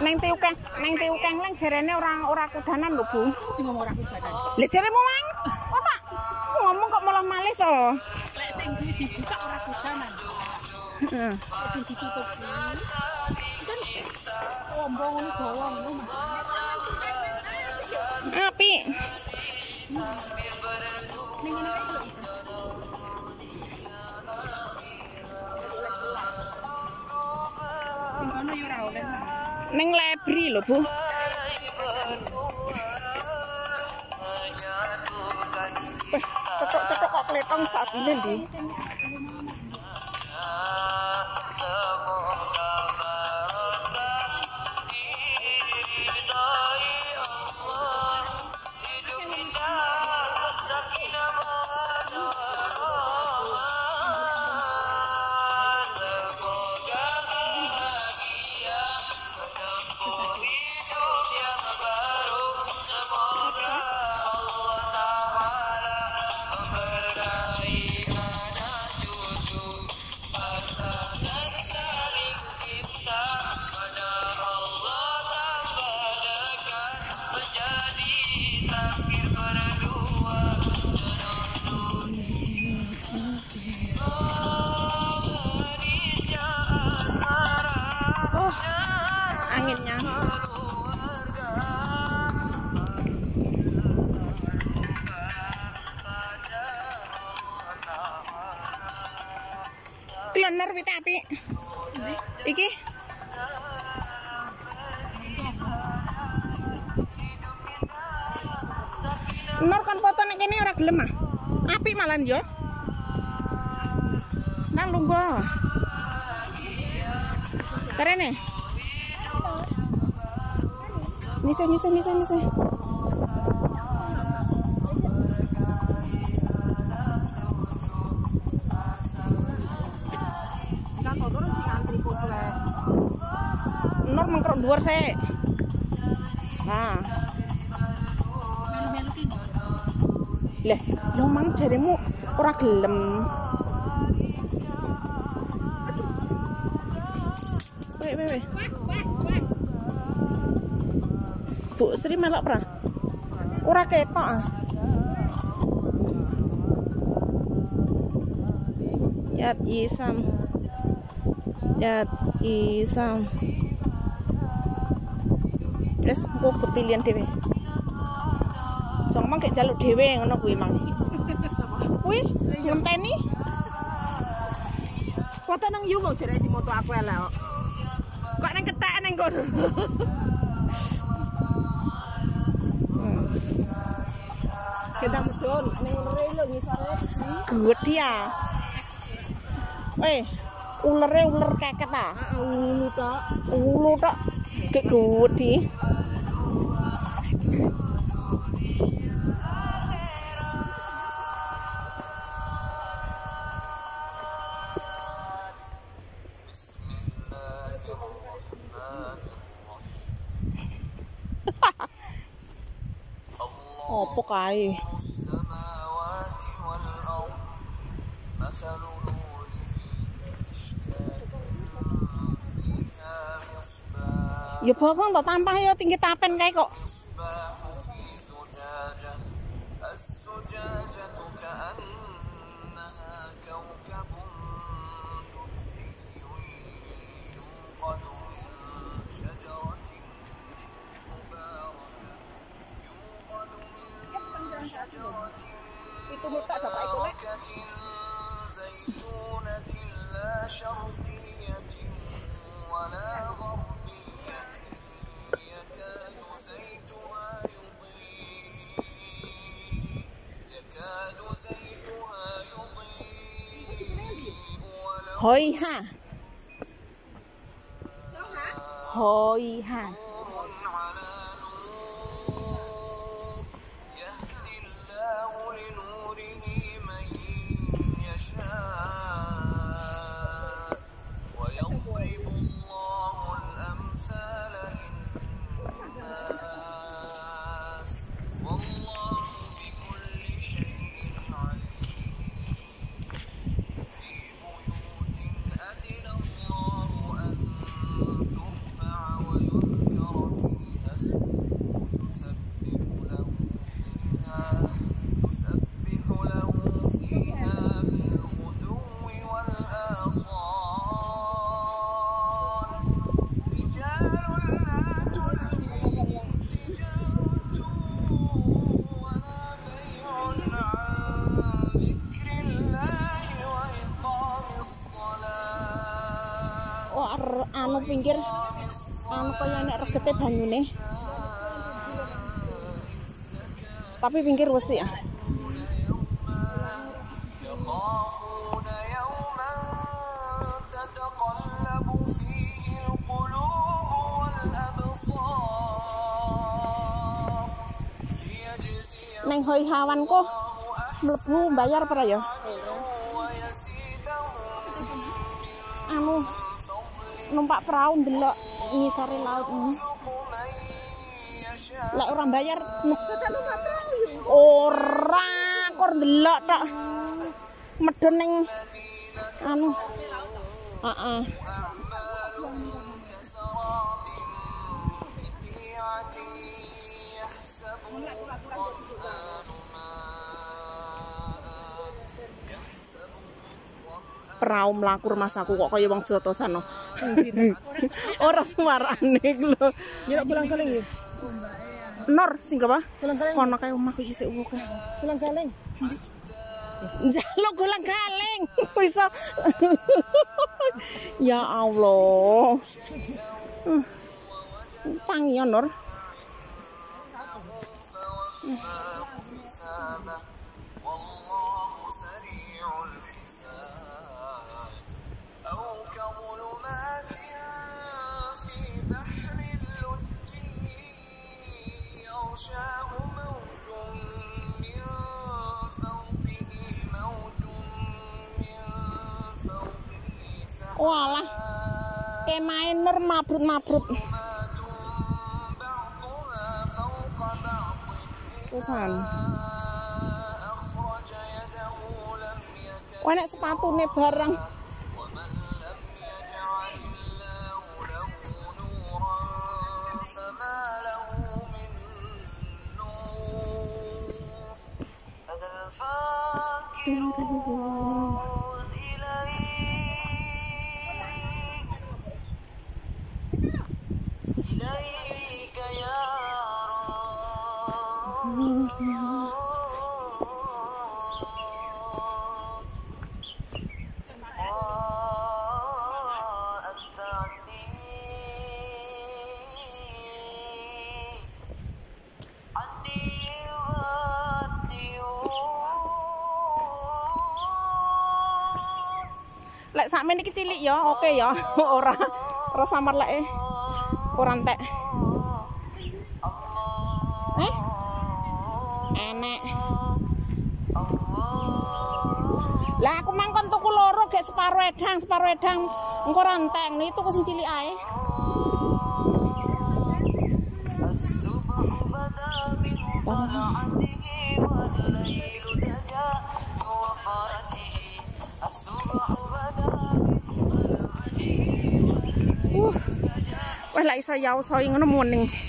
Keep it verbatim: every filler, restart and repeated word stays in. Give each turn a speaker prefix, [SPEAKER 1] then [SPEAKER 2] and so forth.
[SPEAKER 1] Neng tiukang, neng tiukang lang jarene orang ora kudanan lho, Bu.
[SPEAKER 2] Sing ngomong ora kudanan.
[SPEAKER 1] Lah jaremu mang. Kok tak ngomong kok malah malih to.
[SPEAKER 2] Lek sing kuwi dibuka ora kudanan.
[SPEAKER 1] Heeh.
[SPEAKER 2] Sing ditutup kuwi. Kan ombong ngono dawa ngono.
[SPEAKER 1] Api.
[SPEAKER 2] Ning ngene iki lho iso. Sing kono yo ora oleh.
[SPEAKER 1] Neng lebri lho, Bu. Eh, cetok-cetok kok kletong sabine ndi? Anginnya klener wit api iki Nur kan foto nek kene ora gelem ah api malan yo nang lungguh karene nise nise nise nise Nur mengkrok dhuwur sik nah leh lho mang jaremu ora gelem weh weh weh Bu Sri melok pra ora ketok ah Yat Isam Yat Isam wis engko kepilihan dhewe jong mang gek jaluk dhewe ngono kuwi mang kuwi ngenteni foto nang yu mau jare si moto aku elek kok nang ketek nang kono kita medun ning ulere lho ngisore gedhe ya weh ulere uler keket ah ulu tok ulu tok gek gedhe opo kae ya bawang tak tambah ya tinggi tapen kae kok itu muka bapak itu lek hoi ha hoi ha يذكر anu pinggir anu kaya nek regete banyune. Tapi pinggir wesi ya. Neng hoi hawan kok mlebu bayar para ya? Anu numpak perahu ndelok ngisore laut ini. Lek orang bayar ora kor ndelok tok. Medhon ning anu. Heeh. Perahu mlaku masaku kok kaya wong jotosan no. Ora suarane lho.
[SPEAKER 2] Ya kulang-kaling ya.
[SPEAKER 1] Nor sing apa?
[SPEAKER 2] Kulang-kaling.
[SPEAKER 1] Kono kae omahku isih uwuke.
[SPEAKER 2] Kulang-kaling.
[SPEAKER 1] Njaluk kulang-kaling. Bisa. Ya Allah. Tangi ya Nur. Walah, kemain Nur mabrut-mabrut. Terusan. Wah, nek sepatune barang. Lek sakmene iki cilik ya, oke ya. Ora ora samar lek ora entek. Eh? Enek. Lah aku mangkon tuku loro gek separo edang, separo edang. Engko ora entek, itu kok sing cilik ae. Uh, wah lah isa yau soi ngono muning.